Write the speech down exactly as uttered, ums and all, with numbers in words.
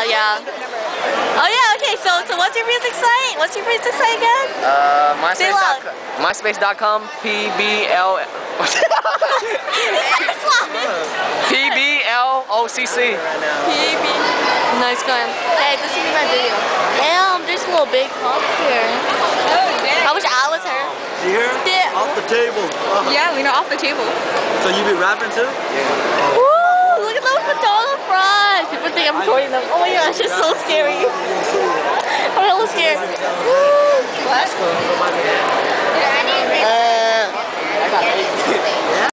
Uh, yeah. Oh yeah, okay, so so what's your music site? What's your music site again? Uh, Say loud. MySpace dot com, P B L P B L O C C. P B. Nice guy. Hey, this is my video. Damn, there's a little big cops here. Oh, damn. I wish I was her. See here? Yeah. Off the table. Uh, Yeah, Lena, off the table. So you be rapping too? Woo! Look at those potato fries. People think I'm recording them. Oh my gosh, it's so scary. I'm a little scared. Woo! What?